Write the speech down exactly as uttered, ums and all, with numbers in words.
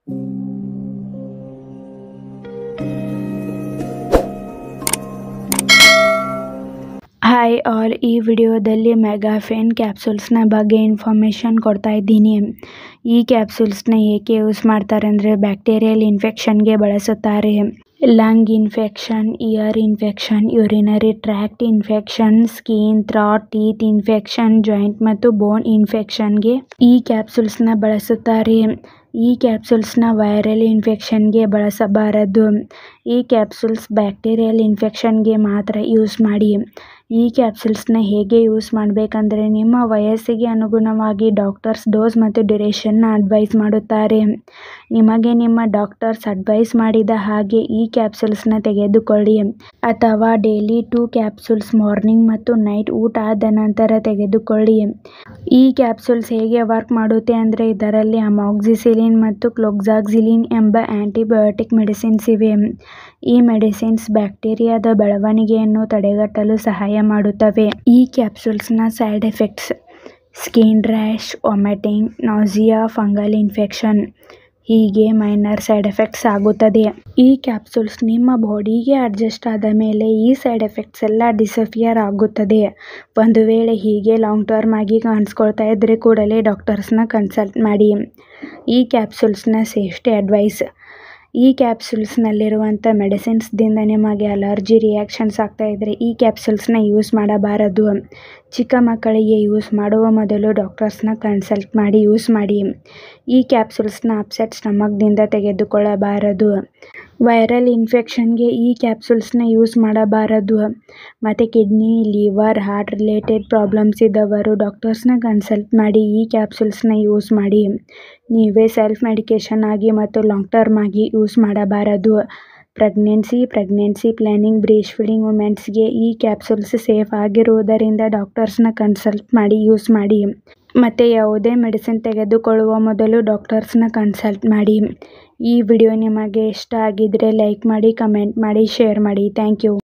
Hi all, ಈ ವಿಡಿಯೋದಲ್ಲಿ ಮೆಗಾಫೆನ್ ಕ್ಯಾಪ್ಸೂಲ್ಸ್ನ ಬಗ್ಗೆ ಇನ್ಫಾರ್ಮೇಷನ್ ಕೊಡ್ತಾ ಇದ್ದೀನಿ. ಈ ಕ್ಯಾಪ್ಸೂಲ್ಸ್ನ ಏಕೆ ಯೂಸ್ ಮಾಡ್ತಾರೆ ಅಂದರೆ ಬ್ಯಾಕ್ಟೀರಿಯಲ್ ಇನ್ಫೆಕ್ಷನ್ಗೆ ಬಳಸುತ್ತಾರೆ. Lung infection, ear infection, urinary tract infection, skin, throat, teeth infection, joint ಮತ್ತು ಬೋನ್ ಇನ್ಫೆಕ್ಷನ್ಗೆ ಈ ಕ್ಯಾಪ್ಸೂಲ್ಸ್ನ ಬಳಸುತ್ತಾರೆ. ಈ ಕ್ಯಾಪ್ಸೂಲ್ಸ್ನ ವೈರಲ್ ಇನ್ಫೆಕ್ಷನ್ಗೆ ಬಳಸಬಾರದು. ಈ ಕ್ಯಾಪ್ಸೂಲ್ಸ್ ಬ್ಯಾಕ್ಟೀರಿಯಲ್ ಇನ್ಫೆಕ್ಷನ್ಗೆ ಮಾತ್ರ ಯೂಸ್ ಮಾಡಿ. ಈ ಕ್ಯಾಪ್ಸೂಲ್ಸ್ನ ಹೇಗೆ ಯೂಸ್ ಮಾಡಬೇಕಂದ್ರೆ ನಿಮ್ಮ ವಯಸ್ಸಿಗೆ ಅನುಗುಣವಾಗಿ ಡಾಕ್ಟರ್ಸ್ ಡೋಸ್ ಮತ್ತು ಡ್ಯೂರೇಷನ್ನ ಅಡ್ವೈಸ್ ಮಾಡುತ್ತಾರೆ. ನಿಮಗೆ ನಿಮ್ಮ ಡಾಕ್ಟರ್ಸ್ ಅಡ್ವೈಸ್ ಮಾಡಿದ ಹಾಗೆ ಈ ಕ್ಯಾಪ್ಸೂಲ್ಸ್ನ ತೆಗೆದುಕೊಳ್ಳಿ, ಅಥವಾ ಡೈಲಿ ಟೂ ಕ್ಯಾಪ್ಸೂಲ್ಸ್ ಮಾರ್ನಿಂಗ್ ಮತ್ತು ನೈಟ್ ಊಟ ಆದ ನಂತರ ತೆಗೆದುಕೊಳ್ಳಿ. ಈ ಕ್ಯಾಪ್ಸೂಲ್ಸ್ ಹೇಗೆ ವರ್ಕ್ ಮಾಡುತ್ತೆ ಅಂದರೆ ಇದರಲ್ಲಿ ಅಮಾಕ್ಸಿಸಿಲಿನ್ ಮತ್ತು ಕ್ಲೋಕ್ಸಾಕ್ಸಿಲಿನ್ ಎಂಬ ಆಂಟಿಬಯೋಟಿಕ್ ಮೆಡಿಸಿನ್ಸ್ ಇವೆ. ಈ ಮೆಡಿಸಿನ್ಸ್ ಬ್ಯಾಕ್ಟೀರಿಯಾದ ಬೆಳವಣಿಗೆಯನ್ನು ತಡೆಗಟ್ಟಲು ಸಹಾಯ ಮಾಡುತ್ತವೆ. ಈ ಕ್ಯಾಪ್ಸೂಲ್ಸ್ನ side effects: skin rash, vomiting, nausea, fungal infection ಹೀಗೆ ಮೈನರ್ ಸೈಡ್ ಎಫೆಕ್ಟ್ಸ್ ಆಗುತ್ತದೆ. ಈ ಕ್ಯಾಪ್ಸೂಲ್ಸ್ ನಿಮ್ಮ ಬಾಡಿಗೆ ಅಡ್ಜಸ್ಟ್ ಆದ ಮೇಲೆ ಈ ಸೈಡ್ ಎಫೆಕ್ಟ್ಸ್ ಎಲ್ಲ ಡಿಸಪಿಯರ್ ಆಗುತ್ತದೆ. ಒಂದು ವೇಳೆ ಹೀಗೆ ಲಾಂಗ್ ಟರ್ಮ್ ಆಗಿ ಕಾಣಿಸ್ಕೊಳ್ತಾ ಇದ್ದರೆ ಕೂಡಲೇ ಡಾಕ್ಟರ್ಸ್ನ ಕನ್ಸಲ್ಟ್ ಮಾಡಿ. ಈ ಕ್ಯಾಪ್ಸೂಲ್ಸ್ನ ಸೇಫ್ಟಿ ಅಡ್ವೈಸ್: ಈ ಕ್ಯಾಪ್ಸೂಲ್ಸ್ನಲ್ಲಿರುವಂಥ ಮೆಡಿಸಿನ್ಸ್ದಿಂದ ನಿಮಗೆ ಅಲರ್ಜಿ ರಿಯಾಕ್ಷನ್ಸ್ ಆಗ್ತಾ ಇದ್ದರೆ ಈ ಕ್ಯಾಪ್ಸೂಲ್ಸ್ನ ಯೂಸ್ ಮಾಡಬಾರದು. ಚಿಕ್ಕ ಮಕ್ಕಳಿಗೆ ಯೂಸ್ ಮಾಡುವ ಮೊದಲು ಡಾಕ್ಟರ್ಸ್ನ ಕನ್ಸಲ್ಟ್ ಮಾಡಿ ಯೂಸ್ ಮಾಡಿ. ಈ ಕ್ಯಾಪ್ಸೂಲ್ಸ್ನ ಅಪ್ಸೆಟ್ ಸ್ಟಮಕ್ದಿಂದ ತೆಗೆದುಕೊಳ್ಳಬಾರದು. ವೈರಲ್ ಇನ್ಫೆಕ್ಷನ್ಗೆ ಈ ಕ್ಯಾಪ್ಸೂಲ್ಸ್ನ ಯೂಸ್ ಮಾಡಬಾರದು. ಮತ್ತು kidney, liver, heart related problems ಇದ್ದವರು ಡಾಕ್ಟರ್ಸ್ನ ಕನ್ಸಲ್ಟ್ ಮಾಡಿ ಈ ಕ್ಯಾಪ್ಸೂಲ್ಸ್ನ ಯೂಸ್ ಮಾಡಿ. ನೀವೇ ಸೆಲ್ಫ್ ಮೆಡಿಕೇಷನ್ ಆಗಿ ಮತ್ತು ಲಾಂಗ್ ಟರ್ಮ್ ಆಗಿ ಯೂಸ್ ಮಾಡಬಾರದು. Pregnancy, pregnancy planning, breast feeding ವುಮೆನ್ಸ್ಗೆ ಈ ಕ್ಯಾಪ್ಸೂಲ್ಸ್ ಸೇಫ್ ಆಗಿರುವುದರಿಂದ ಡಾಕ್ಟರ್ಸ್ನ ಕನ್ಸಲ್ಟ್ ಮಾಡಿ ಯೂಸ್ ಮಾಡಿ. ಮತ್ತು ಯಾವುದೇ ಮೆಡಿಸಿನ್ ತೆಗೆದುಕೊಳ್ಳುವ ಮೊದಲು ಡಾಕ್ಟರ್ಸ್ನ ಕನ್ಸಲ್ಟ್ ಮಾಡಿ. ಈ ವಿಡಿಯೋ ನಿಮಗೆ ಇಷ್ಟ ಆಗಿದ್ರೆ ಲೈಕ್ ಮಾಡಿ, ಕಮೆಂಟ್ ಮಾಡಿ, ಶೇರ್ ಮಾಡಿ. Thank you.